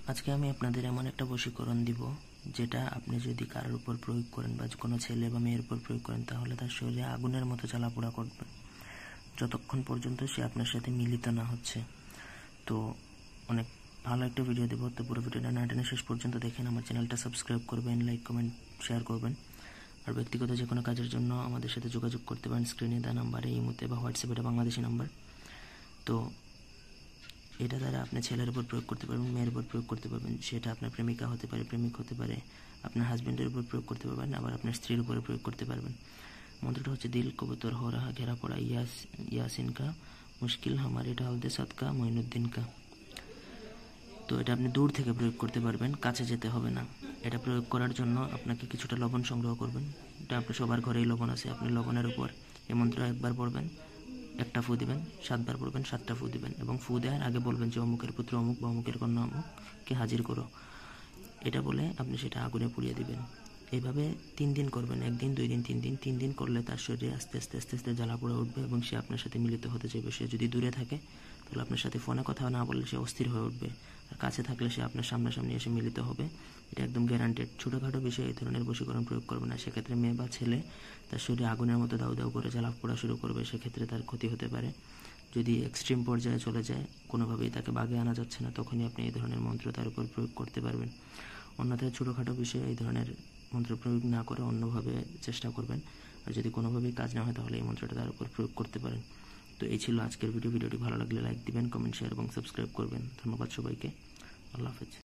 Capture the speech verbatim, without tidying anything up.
আজকে আমি আপনাদের এমন একটা বশীকরণ দিব যেটা আপনি যদি কারোর উপর প্রয়োগ করেন বা কোনো ছেলে বা মেয়ের উপর প্রয়োগ করেন তাহলে তার শরীরে আগুনের মতো জ্বালাপোড়া করবে যতক্ষণ পর্যন্ত সে আপনার সাথে মিলিত না হচ্ছে। তো অনেক ভালো একটা ভিডিও দেবো, তো পুরো ভিডিওটা না টেনে শেষ পর্যন্ত দেখেন। আমার চ্যানেলটা সাবস্ক্রাইব করবেন, লাইক কমেন্ট শেয়ার করবেন। আর ব্যক্তিগত যে কোনো কাজের জন্য আমাদের সাথে যোগাযোগ করতে পারেন স্ক্রিনে দেওয়া নাম্বারে, ইমোতে বা হোয়াটসঅ্যাপে, এটা বাংলাদেশি নাম্বার। তো এটা দ্বারা আপনি ছেলের উপর প্রয়োগ করতে পারবেন, মেয়ের উপর প্রয়োগ করতে পারবেন, সেটা আপনার প্রেমিকা হতে পারে, প্রেমিক হতে পারে, আপনার হাজব্যান্ডের উপর প্রয়োগ করতে পারবেন, আবার আপনার স্ত্রীর উপরে প্রয়োগ করতে পারবেন। মন্ত্রটা হচ্ছে দিল কবুতর হো রাহা ঘেরা পড়া ইয়াস ইয়াসিন কা মুশকিল হামারে ঢাল দে সদকা মঈনুদ্দিন কা। তো এটা আপনি দূর থেকে প্রয়োগ করতে পারবেন, কাছে যেতে হবে না। এটা প্রয়োগ করার জন্য আপনাকে কিছুটা লবণ সংগ্রহ করবেন। এটা আপনার সবার ঘরেই লবণ আছে, আপনি লবণের উপর এই মন্ত্র একবার পড়বেন, একটা ফু দিবেন, সাতবার পড়বেন, সাতটা ফু দিবেন, এবং ফু দেওয়ার আগে বলবেন যে অমুকের পুত্র অমুক বা অমুকের কন্যা অমুককে হাজির করো। এটা বলে আপনি সেটা আগুনে পুড়িয়ে দিবেন। এইভাবে তিন দিন করবেন, একদিন, দুই দিন, তিন দিন। তিন দিন করলে তার শরীরে আস্তে আস্তে আস্তে আস্তে জ্বালা পোড়া উঠবে এবং সে আপনার সাথে মিলিত হতে চাইবে। সে যদি দূরে থাকে তাহলে আপনার সাথে ফোনে কথা না বললে সে অস্থির হয়ে উঠবে, আর কাছে থাকলে সে আপনার সামনাসামনি এসে মিলিত হবে। এটা একদম গ্যারান্টেড। ছোটোখাটো বিষয়ে এই ধরনের বশীকরণ প্রয়োগ করবে না, সেক্ষেত্রে মেয়ে বা ছেলে তার শরীরে আগুনের মতো দাউ দাউ করে জ্বালা পোড়া শুরু করবে, সেক্ষেত্রে তার ক্ষতি হতে পারে। যদি এক্সট্রিম পর্যায়ে চলে যায়, কোনোভাবেই তাকে বাগে আনা যাচ্ছে না, তখনই আপনি এই ধরনের মন্ত্র তার উপর প্রয়োগ করতে পারবেন। অন্যথায় ছোটোখাটো বিষয়ে এই ধরনের মন্ত্র প্রয়োগ না করে অন্যভাবে চেষ্টা করবেন। আর যদি কোনোভাবেই কাজ না হয় তাহলে এই মন্ত্রটা তার উপর প্রয়োগ করতে পারেন। তো এই ছিল আজকের ভিডিও। ভিডিওটি ভালো লাগলে লাইক দিবেন, কমেন্ট শেয়ার এবং সাবস্ক্রাইব করবেন। ধন্যবাদ সবাইকে। আল্লাহ হাফেজ।